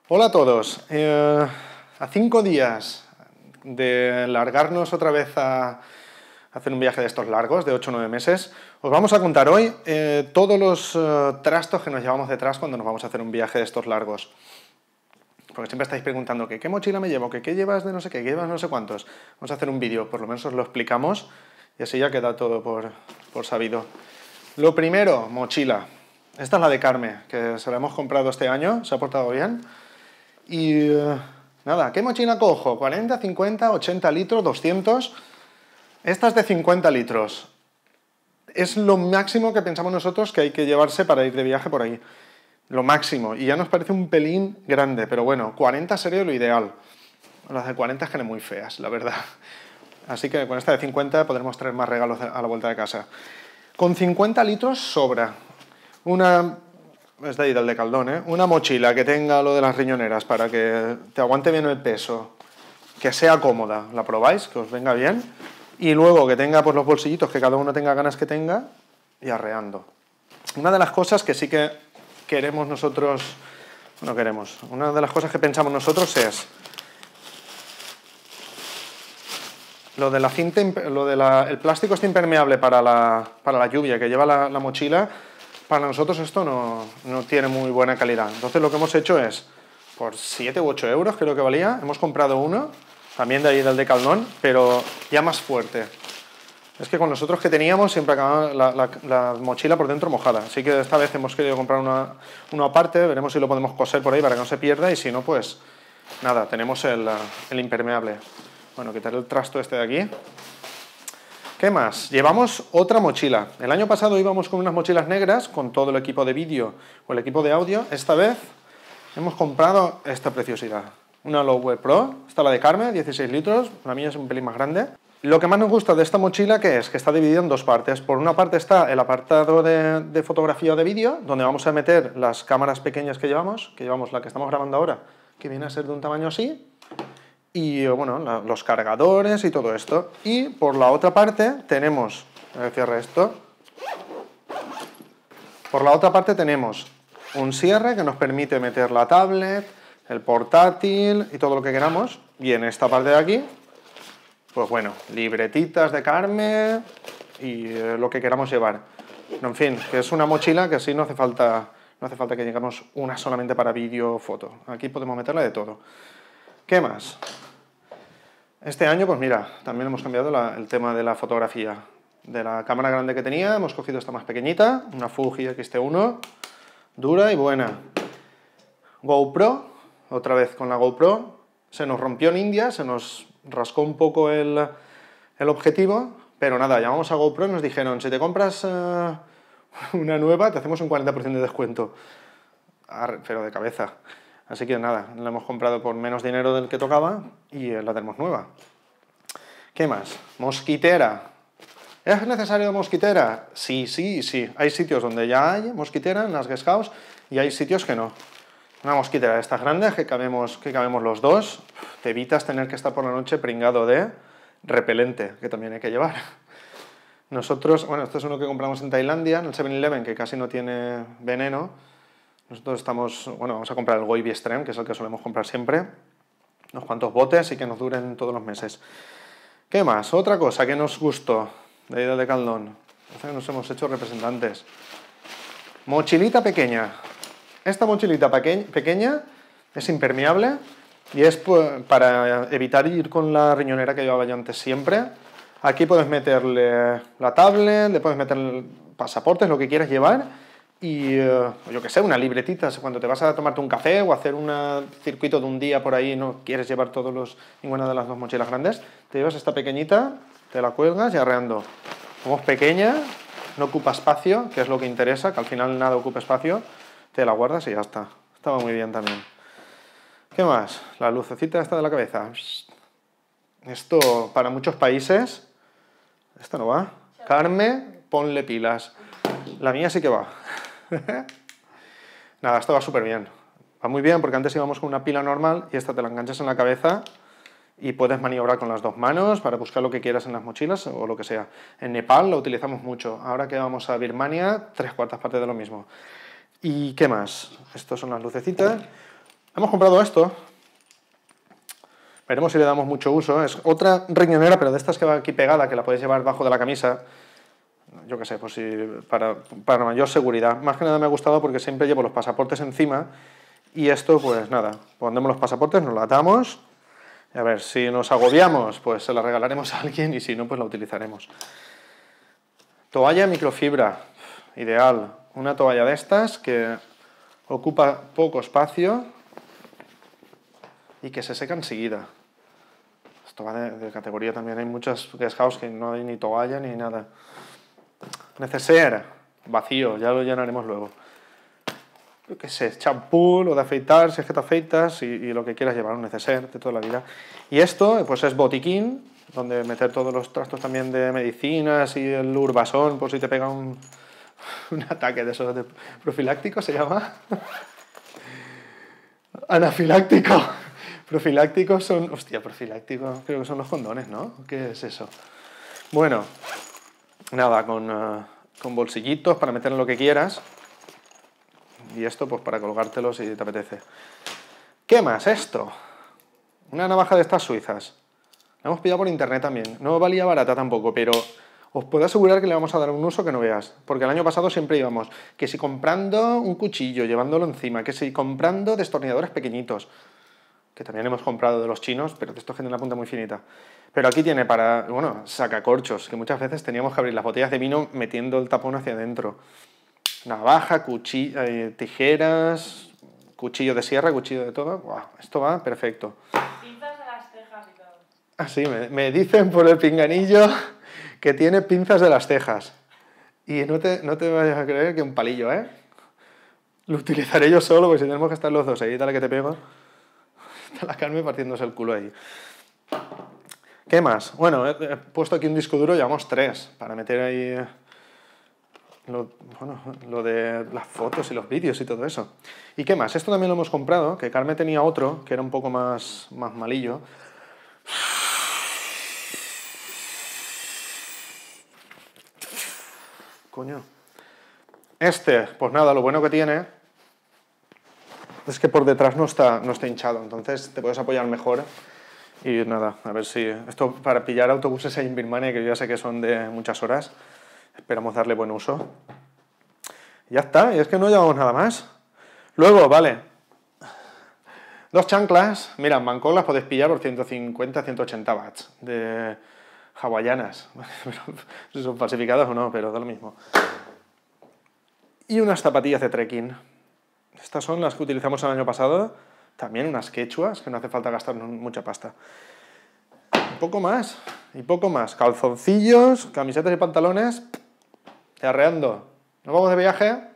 Hola a todos. A 5 días de largarnos otra vez a hacer un viaje de estos largos, de 8 o 9 meses, os vamos a contar hoy todos los trastos que nos llevamos detrás cuando nos vamos a hacer un viaje de estos largos. Porque siempre estáis preguntando que qué mochila me llevo, que qué llevas de no sé qué, que llevas no sé cuántos. Vamos a hacer un vídeo, por lo menos os lo explicamos y así ya queda todo por sabido. Lo primero, mochila. Esta es la de Carme, que se la hemos comprado este año, se ha portado bien. Y nada, ¿qué mochila cojo? ¿40, 50, 80 litros, 200? Esta es de 50 litros. Es lo máximo que pensamos nosotros que hay que llevarse para ir de viaje por ahí. Lo máximo. Y ya nos parece un pelín grande, pero bueno, 40 sería lo ideal. Las de 40 es que eran muy feas, la verdad. Así que con esta de 50 podremos traer más regalos a la vuelta de casa. Con 50 litros sobra. Es de ahí del Decathlon, ¿eh? Una mochila que tenga lo de las riñoneras para que te aguante bien el peso, que sea cómoda, la probáis, que os venga bien, y luego que tenga pues, los bolsillitos que cada uno tenga ganas que tenga, y arreando. Una de las cosas que sí que queremos nosotros, una de las cosas que pensamos nosotros es el plástico este impermeable para la lluvia que lleva la mochila. Para nosotros esto no tiene muy buena calidad. Entonces lo que hemos hecho es, por 7 u 8 euros creo que valía, hemos comprado uno, también de ahí del Decathlon, pero ya más fuerte. Es que con los otros que teníamos siempre acababa la mochila por dentro mojada. Así que esta vez hemos querido comprar uno aparte, veremos si lo podemos coser por ahí para que no se pierda y si no, pues nada, tenemos el impermeable. Bueno, quitar el trasto este de aquí. ¿Qué más? Llevamos otra mochila. El año pasado íbamos con unas mochilas negras con todo el equipo de vídeo o el equipo de audio. Esta vez hemos comprado esta preciosidad. Una Loweware Pro, esta la de Carme, 16 litros, la mía es un pelín más grande. Lo que más nos gusta de esta mochila, ¿qué es? Que está dividida en dos partes. Por una parte está el apartado de fotografía o de vídeo, donde vamos a meter las cámaras pequeñas que llevamos la que estamos grabando ahora, que viene a ser de un tamaño así, y bueno, los cargadores y todo esto. Y por la otra parte tenemos, a ver, cierre esto. Por la otra parte tenemos un cierre que nos permite meter la tablet, el portátil y todo lo que queramos. Y en esta parte de aquí, pues bueno, libretitas de Carme y lo que queramos llevar. En fin, que es una mochila que así no hace falta que lleguemos una solamente para vídeo o foto. Aquí podemos meterla de todo. ¿Qué más? Este año, pues mira, también hemos cambiado el tema de la fotografía. De la cámara grande que tenía, hemos cogido esta más pequeñita, una Fuji X-T1, dura y buena. GoPro, otra vez con la GoPro, se nos rompió en India, se nos rascó un poco el objetivo, pero nada, llamamos a GoPro y nos dijeron, si te compras una nueva, te hacemos un 40% de descuento. Pero de cabeza. Así que nada, la hemos comprado por menos dinero del que tocaba y la tenemos nueva. ¿Qué más? Mosquitera. ¿Es necesario mosquitera? Sí. Hay sitios donde ya hay mosquitera en las guest house y hay sitios que no. Una mosquitera de estas grandes que cabemos los dos, te evitas tener que estar por la noche pringado de repelente, que también hay que llevar. Nosotros, bueno, esto es uno que compramos en Tailandia, en el 7-Eleven, que casi no tiene veneno. Nosotros vamos a comprar el Goibi Extreme, que es el que solemos comprar siempre. Unos cuantos botes y que nos duren todos los meses. ¿Qué más? Otra cosa que nos gustó de ahí del Decathlon. Nos hemos hecho representantes. Mochilita pequeña. Esta mochilita pequeña es impermeable y es para evitar ir con la riñonera que llevaba yo antes siempre. Aquí puedes meterle la tablet, le puedes meter pasaportes, lo que quieras llevar. Y yo que sé, una libretita, cuando te vas a tomarte un café o hacer un circuito de un día por ahí, no quieres llevar ninguna de las dos mochilas grandes, te llevas esta pequeñita, te la cuelgas y arreando. Como es pequeña, no ocupa espacio, que es lo que interesa, que al final nada ocupa espacio, te la guardas y ya está. Estaba muy bien también. ¿Qué más? La lucecita esta de la cabeza. Esto para muchos países, esto no va. Carme, ponle pilas. La mía sí que va. Nada, esto va súper bien. Va muy bien porque antes íbamos con una pila normal y esta te la enganchas en la cabeza y puedes maniobrar con las dos manos para buscar lo que quieras en las mochilas o lo que sea. En Nepal lo utilizamos mucho. Ahora que vamos a Birmania, 3/4 partes de lo mismo. ¿Y qué más? Estas son las lucecitas. Hemos comprado esto. Veremos si le damos mucho uso. Es otra riñonera, pero de estas que va aquí pegada, que la podéis llevar debajo de la camisa. Yo qué sé, pues si, para mayor seguridad. Más que nada me ha gustado porque siempre llevo los pasaportes encima. Y esto, pues nada, pondremos los pasaportes, nos la atamos. Y a ver, si nos agobiamos, pues se la regalaremos a alguien y si no, pues la utilizaremos. Toalla microfibra, ideal. Una toalla de estas que ocupa poco espacio y que se seca enseguida. Esto va de categoría también. Hay muchas guest house que no hay ni toalla ni nada. Neceser, vacío, ya lo llenaremos luego. Yo qué sé, champú, lo de afeitar, si es que te afeitas y lo que quieras llevar, un neceser de toda la vida. Y esto, pues es botiquín, donde meter todos los trastos también de medicinas y el urbasón, por si te pega un ataque de esos de profiláctico, ¿se llama? Anafiláctico. Profilácticos son... Hostia, profilácticos creo que son los condones, ¿no? ¿Qué es eso? Bueno, nada, con bolsillitos para meter en lo que quieras. Y esto pues para colgártelo si te apetece. ¿Qué más? Esto. Una navaja de estas suizas. La hemos pillado por internet también. No valía barata tampoco, pero os puedo asegurar que le vamos a dar un uso que no veas. Porque el año pasado siempre íbamos, que si comprando un cuchillo, llevándolo encima, que si comprando destornilladores pequeñitos, que también hemos comprado de los chinos, pero de estos que tienen la punta muy finita. Pero aquí tiene para, bueno, sacacorchos, que muchas veces teníamos que abrir las botellas de vino metiendo el tapón hacia adentro. Navaja, tijeras, cuchillo de sierra, cuchillo de todo. Wow, esto va perfecto. Pinzas de las cejas y todo. Ah, sí, me dicen por el pinganillo que tiene pinzas de las cejas. Y no te vayas a creer que un palillo, ¿eh? Lo utilizaré yo solo, porque si tenemos que estar los dos ahí, dale que te pego. Está la Carmen partiéndose el culo ahí. ¿Qué más? Bueno, he puesto aquí un disco duro, llevamos 3, para meter ahí lo de las fotos y los vídeos y todo eso. ¿Y qué más? Esto también lo hemos comprado, que Carmen tenía otro, que era un poco más malillo. Coño. Este, pues nada, lo bueno que tiene es que por detrás no está hinchado, entonces te puedes apoyar mejor. Y nada, a ver si... Esto para pillar autobuses en Birmania, que yo ya sé que son de muchas horas, esperamos darle buen uso. Ya está, y es que no llevamos nada más. Luego, vale, 2 chanclas. Mira, en Bangkok las podéis pillar por 150, 180 bahts de hawaianas. Si son falsificadas o no, pero da lo mismo. Y unas zapatillas de trekking. Estas son las que utilizamos el año pasado. También unas quechuas, que no hace falta gastar mucha pasta. Y poco más, y poco más. Calzoncillos, camisetas y pantalones. Arreando. ¿Nos vamos de viaje?